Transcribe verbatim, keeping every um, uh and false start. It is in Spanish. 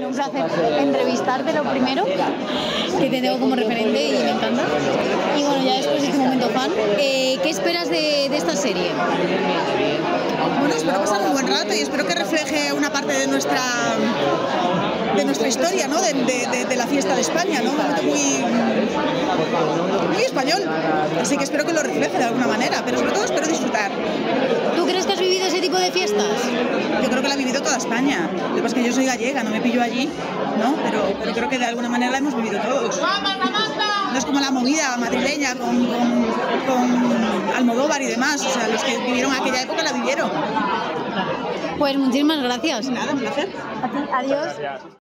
un placer entrevistarte lo primero, que te tengo como referente y me encanta. Y bueno, ya después de este momento fan, eh, ¿qué esperas de, de esta serie? Bueno, espero pasar un buen rato y espero que refleje una parte de nuestra de nuestra historia, ¿no? De, de, de, de la fiesta de España, ¿no? Un momento muy, muy español. Así que espero que lo refleje de alguna manera, pero sobre todo espero disfrutar. ¿Tú crees que has vivido ese tipo de fiestas? Yo creo que la ha vivido toda España. Lo que pasa es que yo soy gallega, no me pillo allí, ¿no? Pero, pero creo que de alguna manera la hemos vivido todos. No es como la movida madrileña con, con, con Almodóvar y demás. O sea, los que vivieron aquella época la vivieron. Pues muchísimas gracias. Nada, un placer. A ti, adiós.